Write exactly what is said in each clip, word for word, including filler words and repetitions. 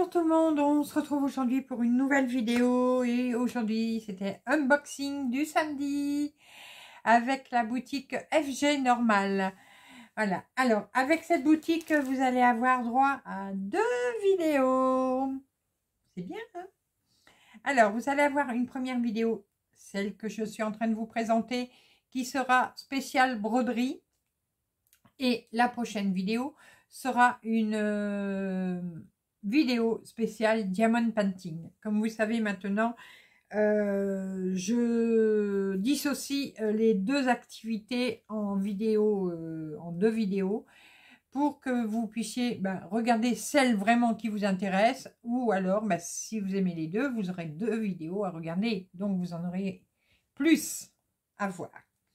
Bonjour tout le monde, on se retrouve aujourd'hui pour une nouvelle vidéo et aujourd'hui c'était unboxing du samedi avec la boutique F G Normal. Voilà, alors avec cette boutique vous allez avoir droit à deux vidéos. C'est bien hein? Alors vous allez avoir une première vidéo, celle que je suis en train de vous présenter, qui sera spéciale broderie. Et la prochaine vidéo sera une euh, vidéo spéciale Diamond Painting. Comme vous savez maintenant, euh, je dissocie les deux activités en vidéo, euh, en deux vidéos, pour que vous puissiez ben, regarder celle vraiment qui vous intéresse, ou alors, ben, si vous aimez les deux, vous aurez deux vidéos à regarder. Donc, vous en aurez plus à voir.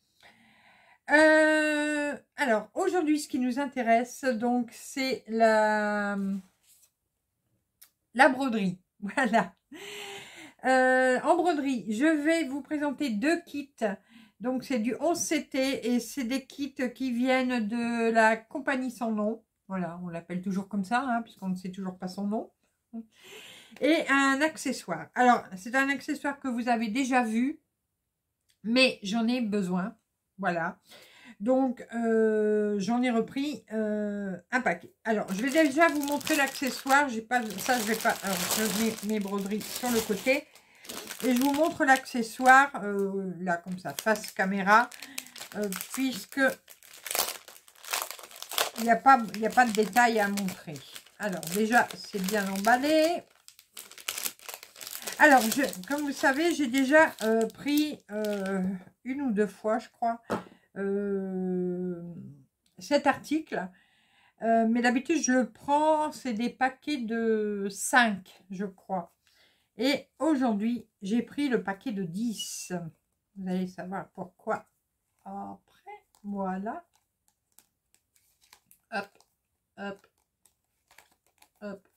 Euh, alors, aujourd'hui, ce qui nous intéresse, donc, c'est la, la broderie. Voilà. Euh, en broderie, je vais vous présenter deux kits. Donc, c'est du onze C T et c'est des kits qui viennent de la compagnie sans nom. Voilà, on l'appelle toujours comme ça, hein, puisqu'on ne sait toujours pas son nom. Et un accessoire. Alors, c'est un accessoire que vous avez déjà vu, mais j'en ai besoin. Voilà. Donc, euh, j'en ai repris euh, un paquet. Alors, je vais déjà vous montrer l'accessoire. J'ai pas ça, je vais pas. Alors, je mets mes broderies sur le côté et je vous montre l'accessoire euh, là comme ça, face caméra, euh, puisque il n'y a pas, il n'y a pas de détails à montrer. Alors, déjà, c'est bien emballé. Alors, je, comme vous savez, j'ai déjà euh, pris euh, une ou deux fois, je crois. Euh, cet article, euh, mais d'habitude je le prends, c'est des paquets de cinq je crois, et aujourd'hui j'ai pris le paquet de dix. Vous allez savoir pourquoi après. Voilà, hop hop hop.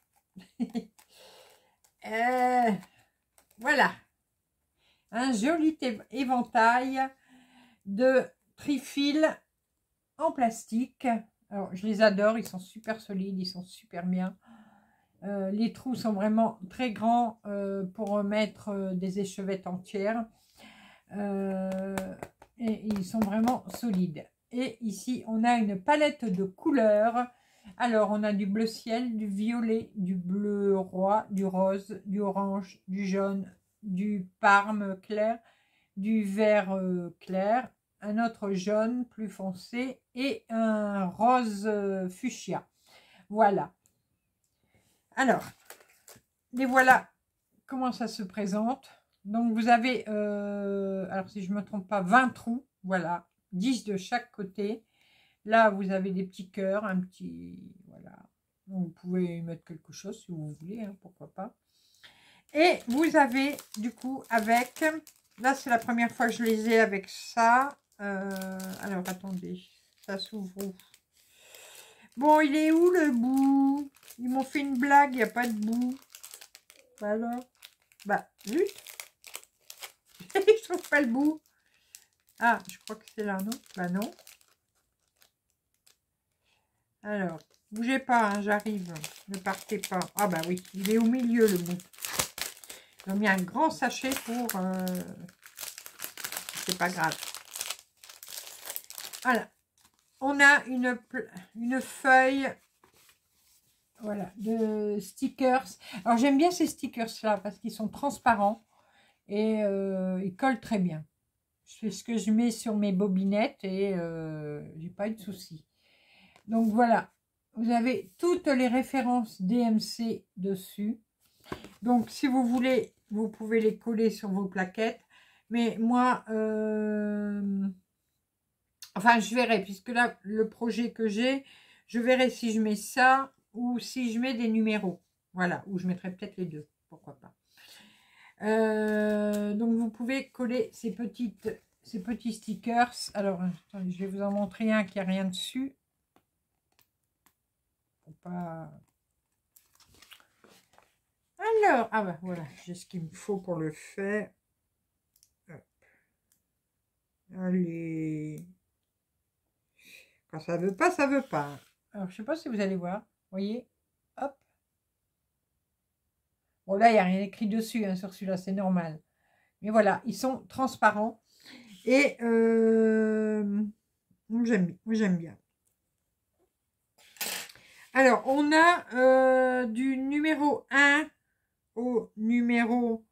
euh, voilà, un joli éventail de trifil en plastique. Alors, je les adore, ils sont super solides, ils sont super bien. Euh, les trous sont vraiment très grands euh, pour mettre euh, des échevettes entières. Euh, et ils sont vraiment solides. Et ici, on a une palette de couleurs. Alors, on a du bleu ciel, du violet, du bleu roi, du rose, du orange, du jaune, du parme clair, du vert euh, clair, un autre jaune plus foncé et un rose euh, fuchsia. Voilà. Alors, les voilà comment ça se présente. Donc, vous avez, euh, alors si je ne me trompe pas, vingt trous. Voilà, dix de chaque côté. Là, vous avez des petits cœurs, un petit, voilà. Donc, vous pouvez y mettre quelque chose si vous voulez, hein, pourquoi pas. Et vous avez, du coup, avec, là, c'est la première fois que je les ai avec ça. Euh, alors, attendez, ça s'ouvre où? Bon, il est où le bout? Ils m'ont fait une blague, il n'y a pas de bout. Bah alors, bah, zut. Je trouve pas le bout. Ah, je crois que c'est là, non? Bah non. Alors, bougez pas, hein, j'arrive. Ne partez pas. Ah bah oui, il est au milieu le bout. Ils ont mis un grand sachet pour... Euh... C'est pas grave. Voilà. On a une, une feuille, voilà, de stickers. Alors, j'aime bien ces stickers-là parce qu'ils sont transparents et euh, ils collent très bien. C'est ce que je mets sur mes bobinettes et euh, j'ai pas eu de soucis. Donc, voilà. Vous avez toutes les références D M C dessus. Donc, si vous voulez, vous pouvez les coller sur vos plaquettes. Mais moi... Euh... Enfin, je verrai, puisque là, le projet que j'ai, je verrai si je mets ça ou si je mets des numéros. Voilà, ou je mettrai peut-être les deux, pourquoi pas. Euh, donc, vous pouvez coller ces, petites, ces petits stickers. Alors, attendez, je vais vous en montrer un qui n'a rien dessus. Faut pas... Alors, ah bah voilà, j'ai ce qu'il me faut pour le faire. Hop. Allez... Quand ça veut pas, ça veut pas. Alors, je sais pas si vous allez voir. Vous voyez? Hop. Bon, là, il n'y a rien écrit dessus hein, sur celui-là, c'est normal. Mais voilà, ils sont transparents. Et euh, j'aime j'aime bien. Alors, on a euh, du numéro un au numéro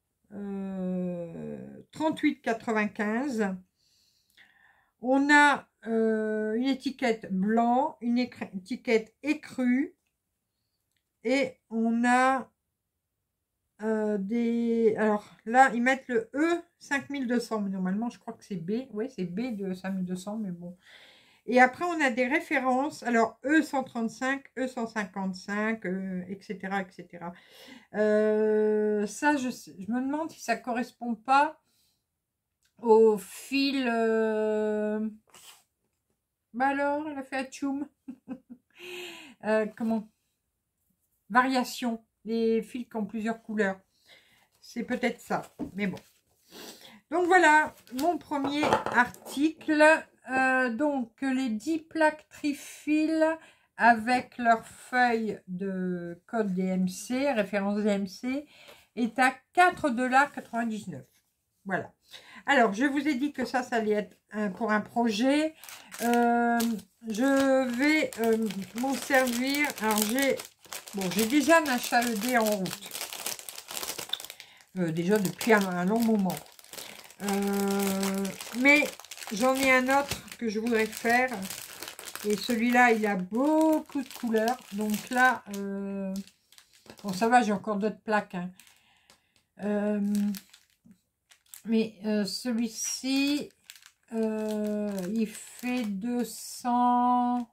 euh, trente-huit quatre-vingt-quinze. On a euh, une étiquette blanc, une étiquette écrue. Et on a euh, des... Alors là, ils mettent le E cinq mille deux cents. Mais normalement, je crois que c'est B. Oui, c'est B de cinq mille deux cents, mais bon. Et après, on a des références. Alors, E cent trente-cinq, E cent cinquante-cinq, euh, et cetera, et cetera. Euh, ça, je, je me demande si ça ne correspond pas au fil... Euh... Bah alors, elle a fait atchoum. euh, comment Variation. Les fils qui ont plusieurs couleurs. C'est peut-être ça. Mais bon. Donc, voilà mon premier article. Euh, donc, les dix plaques trifil avec leur feuille de code D M C, référence D M C, est à quatre dollars quatre-vingt-dix-neuf. Voilà. Alors, je vous ai dit que ça, ça allait être un, pour un projet. Euh, je vais euh, m'en servir. Alors, j'ai bon, j'ai déjà un H A E D en route. Euh, déjà depuis un, un long moment. Euh, mais j'en ai un autre que je voudrais faire. Et celui-là, il a beaucoup de couleurs. Donc là, euh, bon, ça va, j'ai encore d'autres plaques. Hein. Euh, mais euh, celui-ci, euh, il fait deux cents,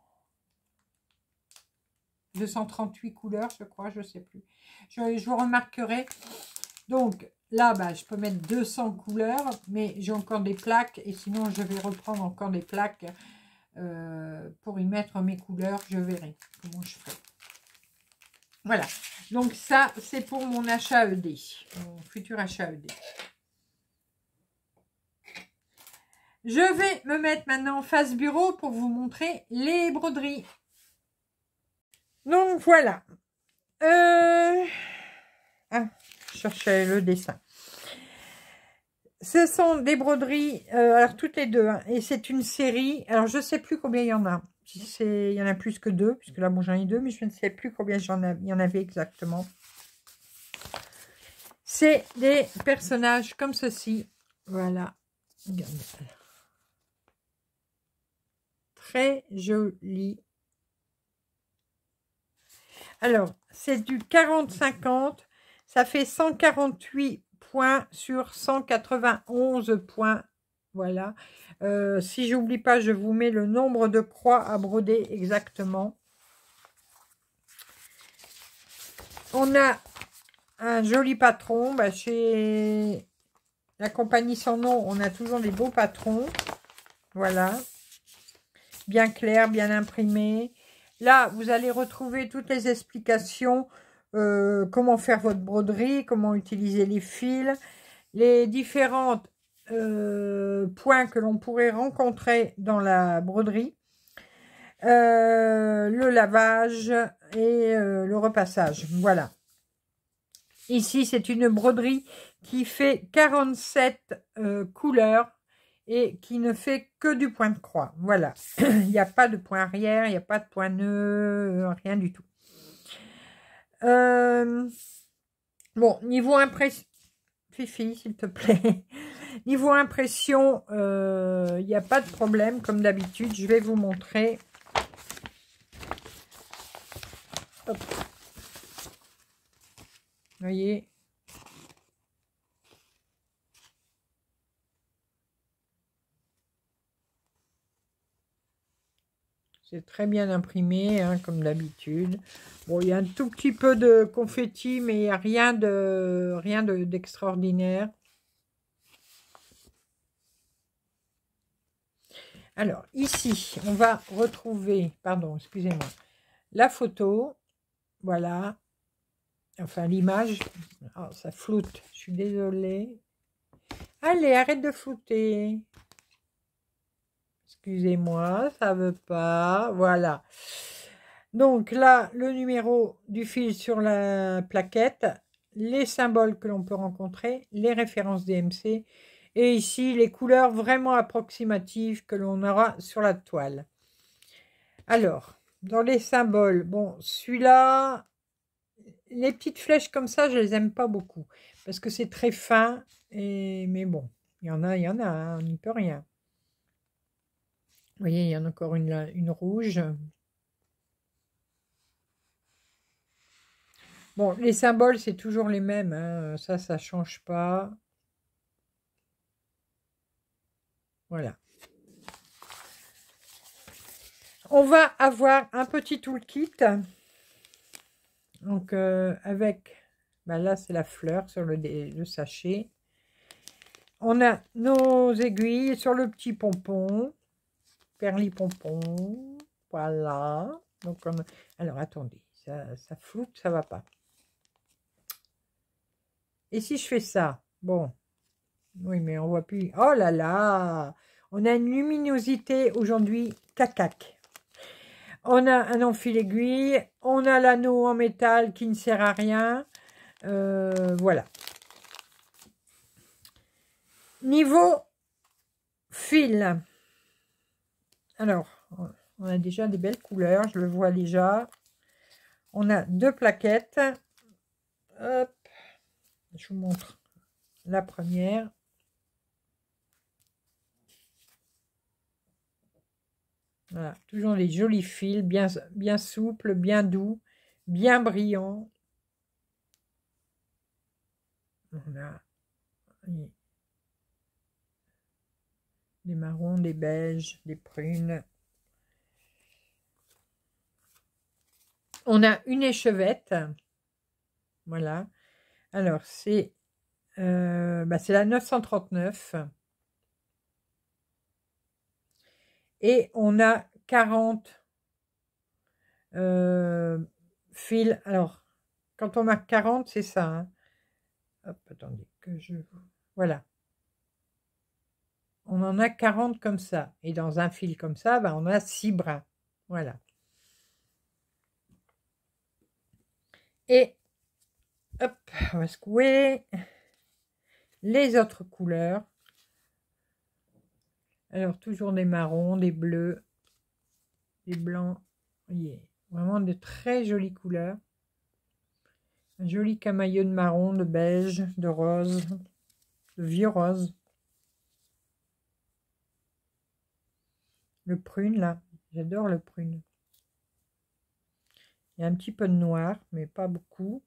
deux cent trente-huit couleurs, je crois, je ne sais plus. Je, je vous remarquerai. Donc là, bah, je peux mettre deux cents couleurs, mais j'ai encore des plaques. Et sinon, je vais reprendre encore des plaques euh, pour y mettre mes couleurs. Je verrai comment je ferai. Voilà. Donc ça, c'est pour mon H A E D, mon futur H A E D. Je vais me mettre maintenant face bureau pour vous montrer les broderies. Donc voilà. Euh... Ah, je cherchais le dessin. Ce sont des broderies, euh, alors toutes les deux, hein, et c'est une série. Alors je ne sais plus combien il y en a. Si il y en a plus que deux, puisque là bon j'en ai deux, mais je ne sais plus combien j'en il y en avait exactement. C'est des personnages comme ceci. Voilà. Regardez. Très joli. Alors, c'est du quarante cinquante. Ça fait cent quarante-huit points sur cent quatre-vingt-onze points. Voilà. Euh, si j'oublie pas, je vous mets le nombre de croix à broder exactement. On a un joli patron. Bah, chez la compagnie sans nom, on a toujours des beaux patrons. Voilà. Bien clair, bien imprimé. Là, vous allez retrouver toutes les explications. Euh, comment faire votre broderie, comment utiliser les fils, les différents euh, points que l'on pourrait rencontrer dans la broderie, euh, le lavage et euh, le repassage. Voilà. Ici, c'est une broderie qui fait quarante-sept euh, couleurs et qui ne fait que du point de croix. Voilà. Il n'y a pas de point arrière, il n'y a pas de point nœud, rien du tout. Euh, bon, niveau impression, Fifi, s'il te plaît. Niveau impression, il euh, n'y a pas de problème, comme d'habitude. Je vais vous montrer. Hop. Vous voyez? C'est très bien imprimé, hein, comme d'habitude. Bon, il y a un tout petit peu de confetti, mais il n'y a rien de rien de, d'extraordinaire. Alors, ici, on va retrouver, pardon, excusez-moi, la photo. Voilà. Enfin, l'image. Oh, ça floute. Je suis désolée. Allez, arrête de flouter. Excusez-moi, ça veut pas. Voilà. Donc là, le numéro du fil sur la plaquette. les symboles que l'on peut rencontrer, les références D M C, et ici les couleurs vraiment approximatives que l'on aura sur la toile. Alors, dans les symboles, bon, celui-là, les petites flèches comme ça, je les aime pas beaucoup, parce que c'est très fin, et mais bon, il y en a, il y en a, hein, on n'y peut rien. Vous voyez, il y en a encore une là, une rouge. Bon, les symboles, c'est toujours les mêmes, hein. Ça, ça change pas. Voilà. On va avoir un petit toolkit. Donc, euh, avec, ben là, c'est la fleur sur le, le sachet. On a nos aiguilles sur le petit pompon. Perli-pompon. Voilà. Donc, on a... Alors, attendez, ça, ça floute, ça va pas. Et si je fais ça? Bon. Oui, mais on voit plus. Oh là là! On a une luminosité aujourd'hui cacac. On a un enfil aiguille. On a l'anneau en métal qui ne sert à rien. Euh, voilà. Niveau fil. Alors, on a déjà des belles couleurs. Je le vois déjà. On a deux plaquettes. Hop. Je vous montre la première. Voilà, toujours les jolis fils, bien, bien souples, bien doux, bien brillants. On a des marrons, des beiges, des prunes. On a une échevette. Voilà. Alors, c'est euh, bah, c'est la neuf cent trente-neuf. Et on a quarante euh, fils. Alors, quand on marque quarante, c'est ça. Hein. Hop, attendez, que je... Voilà. On en a quarante comme ça. Et dans un fil comme ça, bah, on a six brins. Voilà. Et, hop, on va secouer les autres couleurs. Alors, toujours des marrons, des bleus, des blancs. Vous voyez, vraiment de très jolies couleurs. Un joli camailleux de marron, de beige, de rose, de vieux rose. Le prune, là. J'adore le prune. Il y a un petit peu de noir, mais pas beaucoup.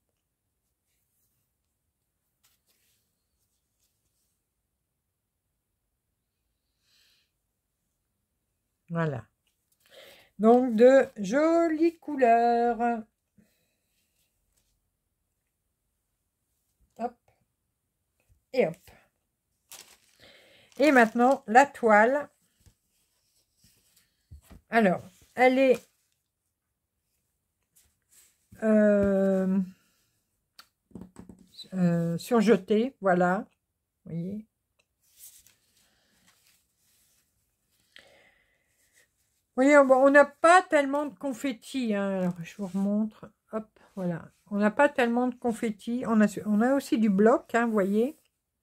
Voilà. Donc, de jolies couleurs. Hop. Et hop. Et maintenant, la toile. Alors, elle est euh, euh, surjetée, voilà. Vous voyez. Vous voyez, on n'a pas tellement de confettis. Hein. Alors, je vous remontre. Hop, voilà. On n'a pas tellement de confettis. On a, on a aussi du bloc, hein, vous voyez.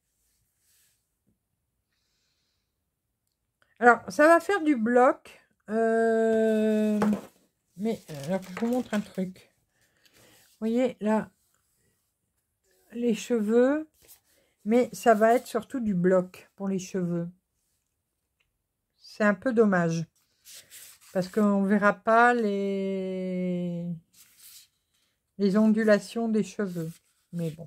Alors, ça va faire du bloc. Euh, mais, alors, je vous montre un truc. Vous voyez, là, les cheveux. Mais ça va être surtout du bloc pour les cheveux. C'est un peu dommage. Parce qu'on ne verra pas les... les ondulations des cheveux. Mais bon.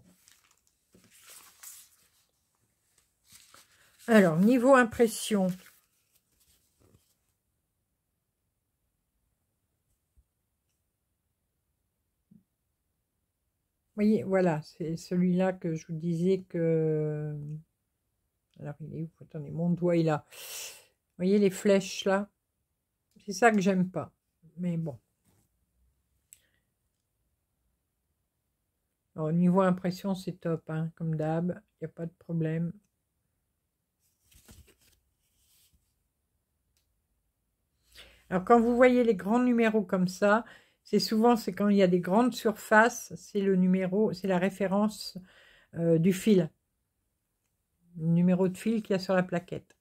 Alors, niveau impression. Vous voyez, voilà, c'est celui-là que je vous disais que... Alors, il est où? Attendez, mon doigt est là. Vous voyez les flèches là? C'est ça que j'aime pas. Mais bon. Alors, au niveau impression, c'est top, hein, comme d'hab. Il n'y a pas de problème. Alors, quand vous voyez les grands numéros comme ça, C'est souvent, c'est quand il y a des grandes surfaces, c'est le numéro, c'est la référence euh, du fil. Le numéro de fil qu'il y a sur la plaquette.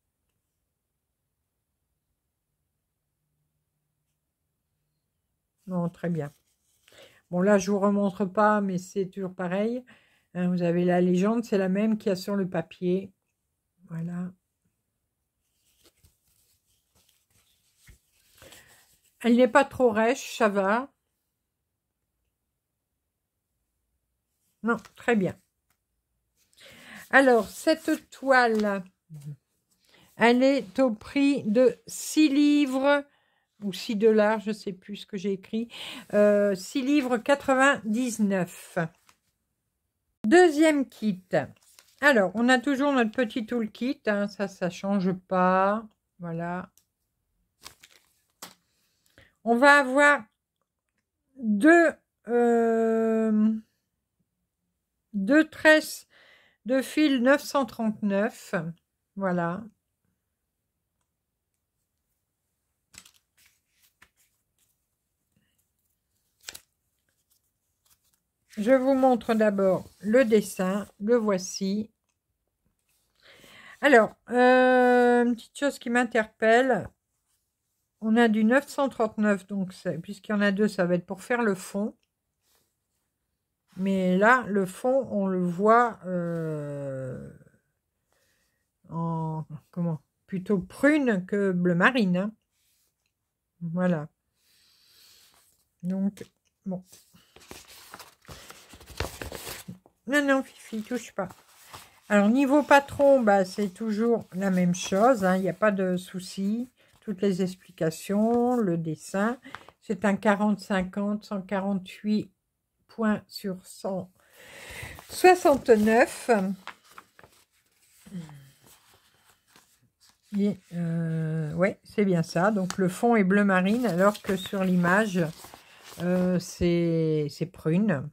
Non, très bien. Bon, là, je ne vous remontre pas, mais c'est toujours pareil. Hein, vous avez la légende, c'est la même qu'il y a sur le papier. Voilà. Elle n'est pas trop rêche, ça va. Non, très bien. Alors, cette toile, elle est au prix de six livres ou six dollars, je ne sais plus ce que j'ai écrit. Euh, six livres quatre-vingt-dix-neuf. Deuxième kit. Alors, on a toujours notre petit toolkit. Hein, ça, ça ne change pas. Voilà. On va avoir deux, euh, deux tresses de fil neuf cent trente-neuf. Voilà. Je vous montre d'abord le dessin. Le voici. Alors, euh, une petite chose qui m'interpelle. On a du neuf cent trente-neuf, donc puisqu'il y en a deux, ça va être pour faire le fond. Mais là, le fond, on le voit euh, en comment plutôt prune que bleu marine. Hein. Voilà. Donc, bon. Non, non, Fifi, touche pas. Alors, niveau patron, bah, c'est toujours la même chose. Hein, il n'y a pas de souci. Toutes les explications, le dessin. C'est un quarante cinquante, cent quarante-huit points sur cent soixante-neuf. Et euh, ouais, c'est bien ça. Donc, le fond est bleu marine, alors que sur l'image, euh, c'est prune.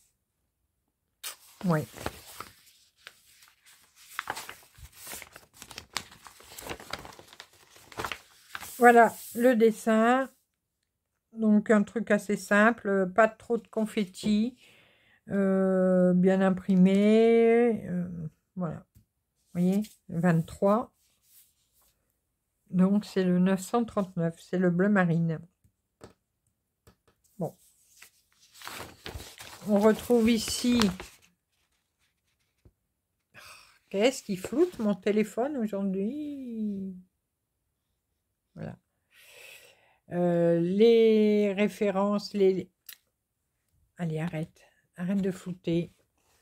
Ouais. Voilà le dessin. Donc un truc assez simple, pas trop de confetti, euh, bien imprimé. Euh, voilà. Vous voyez, vingt-trois. Donc c'est le neuf cent trente-neuf, c'est le bleu marine. Bon. On retrouve ici. Qu'est-ce qui floute mon téléphone aujourd'hui? Voilà. Euh, les références, les... Allez, arrête. Arrête de flouter.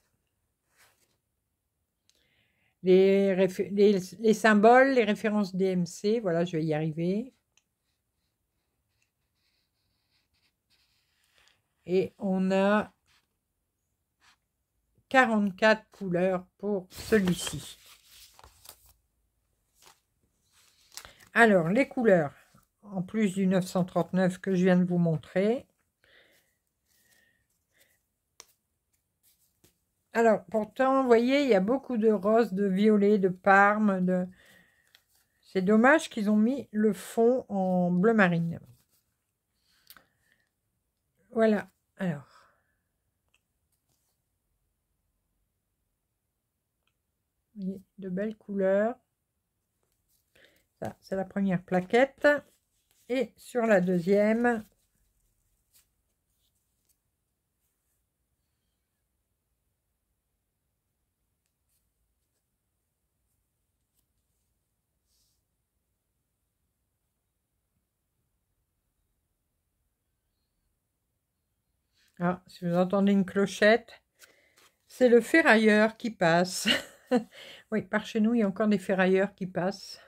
Les, les, les symboles, les références D M C. Voilà, je vais y arriver. Et on a quarante-quatre couleurs pour celui-ci. Alors, les couleurs, en plus du neuf cent trente-neuf que je viens de vous montrer. Alors, pourtant, vous voyez, il y a beaucoup de rose, de violet, de parme. De... C'est dommage qu'ils ont mis le fond en bleu marine. Voilà. Alors. Vous voyez, de belles couleurs. Ça, c'est la première plaquette. Et sur la deuxième... Ah, si vous entendez une clochette, c'est le ferrailleur qui passe. Oui, par chez nous, il y a encore des ferrailleurs qui passent.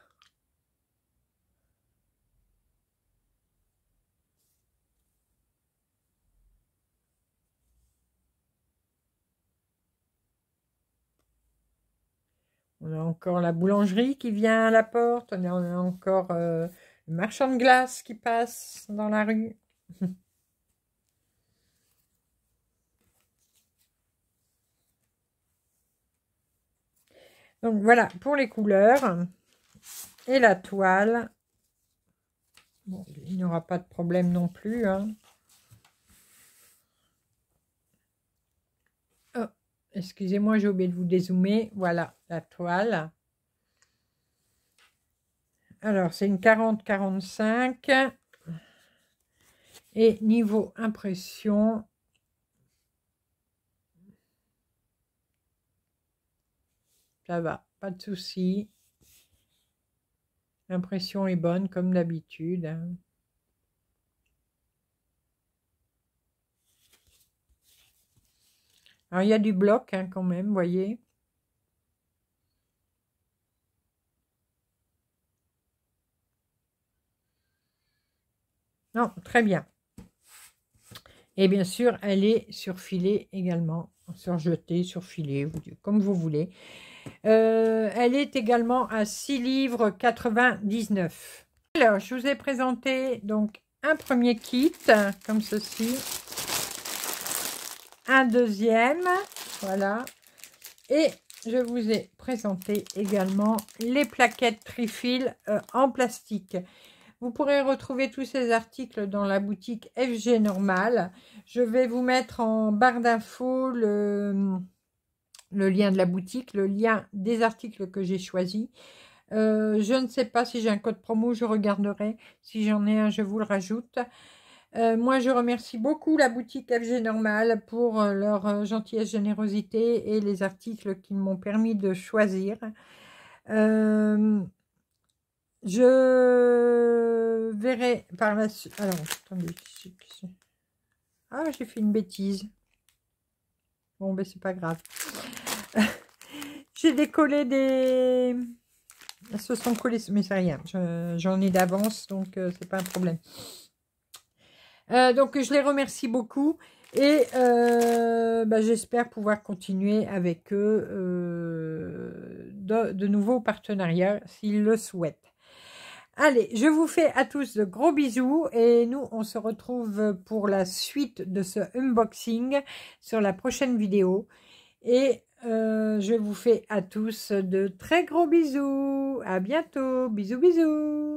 On a encore la boulangerie qui vient à la porte. On a encore euh, le marchand de glace qui passe dans la rue. Donc voilà pour les couleurs et la toile. Bon, il n'y aura pas de problème non plus. Hein. excusez-moi, j'ai oublié de vous dézoomer. Voilà, la toile. Alors, c'est une quarante quarante-cinq. Et niveau impression, ça va, pas de souci. L'impression est bonne comme d'habitude. Alors, il y a du bloc hein, quand même, vous voyez. Non, très bien. Et bien sûr, elle est surfilée également, surjetée, surfilée, comme vous voulez. Euh, elle est également à six livres quatre-vingt-dix-neuf. Alors, je vous ai présenté donc un premier kit, comme ceci. Un deuxième, voilà. Et je vous ai présenté également les plaquettes Trifil euh, en plastique. Vous pourrez retrouver tous ces articles dans la boutique F G Normal. Je vais vous mettre en barre d'infos le, le lien de la boutique, le lien des articles que j'ai choisis. Euh, je ne sais pas si j'ai un code promo, je regarderai. Si j'en ai un, je vous le rajoute. Euh, moi, je remercie beaucoup la boutique F G Normal pour euh, leur euh, gentillesse, générosité et les articles qu'ils m'ont permis de choisir. Euh, je verrai par la suite. Alors, attendez. Ah, j'ai fait une bêtise. Bon, ben, c'est pas grave. J'ai décollé des... Elles se sont collées, mais c'est rien. J'en ai d'avance, donc euh, c'est pas un problème. Euh, donc, je les remercie beaucoup. Et euh, bah, j'espère pouvoir continuer avec eux euh, de, de nouveaux partenariats s'ils le souhaitent. Allez, je vous fais à tous de gros bisous et nous, on se retrouve pour la suite de ce unboxing sur la prochaine vidéo. Et euh, je vous fais à tous de très gros bisous. À bientôt. Bisous, bisous.